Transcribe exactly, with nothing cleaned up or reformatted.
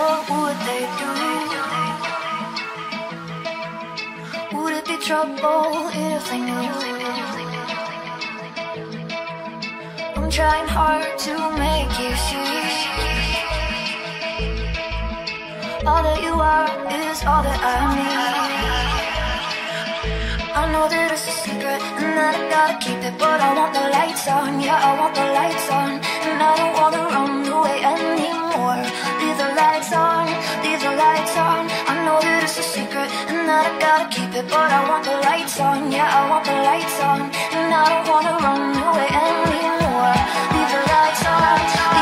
what would they do? Would it be trouble if they knew? I'm trying hard to make you see. All that you are is all that I need. I know that it's a secret and that I gotta keep it, but I want the lights on, yeah, I want the lights on. And I don't wanna run away anymore. Leave the lights on, leave the lights on. I know that it's a secret and that I gotta keep it, but I want the lights on, yeah, I want the lights on. And I don't wanna run away anymore. Leave the lights on.